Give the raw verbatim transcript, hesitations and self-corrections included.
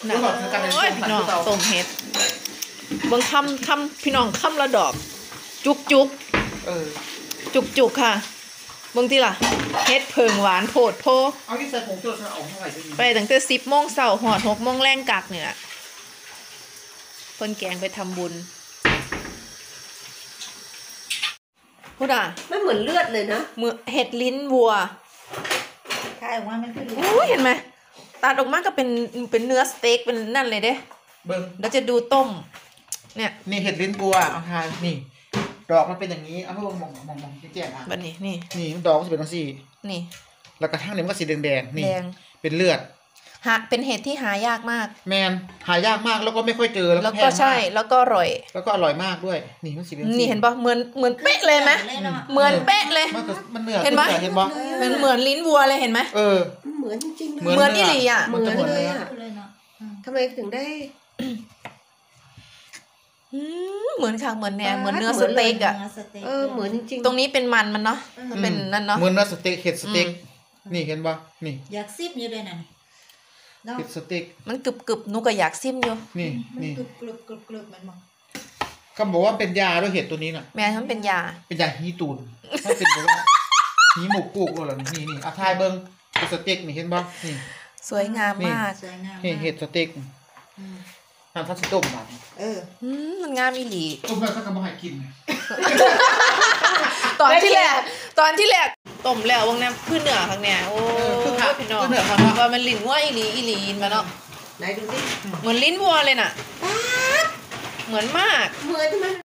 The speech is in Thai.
นะโอ้ยพี่น้องต้มเห็ดเบิ่งคำคำพี่น้องคำละดอกจุกจุกเออจุกจุกค่ะเบิ่งที่ล่ะเห็ดเพิงหวานโพดโพเอาที่ใส่ผงชูรสเอาเท่าไหร่ก็ดีไปตั้งแต่สิบโมงเช้าหอดหกโมงแรงกักเนี่ยเพิ่นแกงไปทำบุญพูดอ่ะไม่เหมือนเลือดเลยนะเหมือนเห็ดลิ้นวัวใช่ออกมามันคือโอ้ยเห็นไหมตัดออกมาก็เป็นเป็นเนื้อสเต็กเป็นนั่นเลยเด้เบิ้งแล้วจะดูต้มเนี่ยนี่เห็ดลิ้นบัวเอาทานนี่ดอกมันเป็นอย่างนี้เอาให้มองมองมองมองแจ่มๆอ่ะแบบนี้นี่นี่ดอกมันจะเป็นสีนี่แล้วกระทั่งเนี่ยมันก็สีแดงๆนี่แดงเป็นเลือดหาเป็นเห็ดที่หายากมากแมนหายากมากแล้วก็ไม่ค่อยเจอแล้วก็ใช่แล้วก็อร่อยแล้วก็อร่อยมากด้วยนี่มันสีเป็นนี่เห็นปะเหมือนเหมือนเป๊ะเลยไหมเหมือนเป๊ะเลยมันเนื้อเห็นไหมเห็นปะเป็นเหมือนลิ้นวัวเลยเห็นไหมเออเหมือนจริงๆเหมือนอีหลีอ่ะเหมือนเลยอ่ะทำไมถึงได้เหมือนค่ะเหมือนเนี่ยเหมือนเนื้อสเต็กอ่ะเออเหมือนจริงตรงนี้เป็นมันมันเนาะเป็นนั่นเนาะเหมือนเนื้อสเต็กเห็ดสเต็กนี่เห็นปะนี่อยากซิบอยู่เลยนั่นเห็ดสเต็กมันกรึบกรึบนุกก็อยากซิมอยู่นี่นี่กรึบกรึบกรึบกรึบมันมองเขาบอกว่าเป็นยาด้วยเห็ดตัวนี้น่ะแม่มันเป็นยาเป็นยาฮีตูนถ้าเป็นแบบว่าฮีหมูกุกอะไรนี่นี่อาทายเบิ้งเป็นสเต็กนี่เห็นปะนี่สวยงามมากสวยงามเห็ดสเต็กทำทัศต้มแบบเออมันงามอีหลีต้มแล้วก็มาให้กินตอนที่แรกตอนที่แรกต้มแล้ววงนี้พื้นเหนือข้างเนี้ยโอ้พี่น้องว่ามันลิ้นวัวอีหลีอีหลีมาเนาะไหนดูสิเหมือนลิ้นวัวเลยน่ะเหมือนมากเหมือนใช่ไหม